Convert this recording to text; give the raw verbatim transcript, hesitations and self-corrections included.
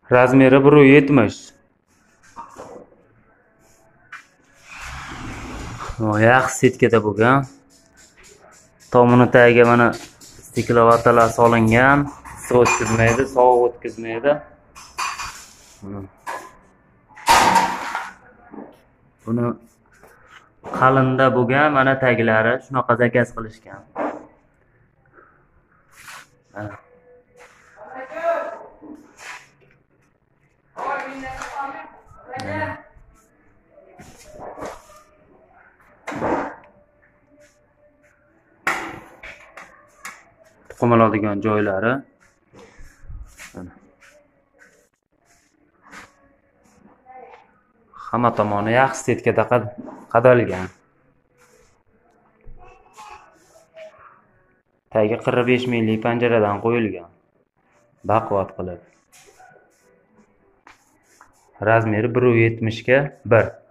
Razmeri bir yetmish. Yaxshi setkada bo'lgan. Tomini tagiga mana stiklovatalar solingan. Issiq o'tkazmaydi, sovuq o'tkazmaydi. Buni qalinda bo'lgan, mana taglari shunaqa zakaz qilishgan. Tuxum oladigan joylari. Hamma tomoni yaxshi setkada qadalgan. Tagi qirq besh millik panjaradan qo'yilgan. Baquvvat qilib. Razmeri bir yetmish ga bir.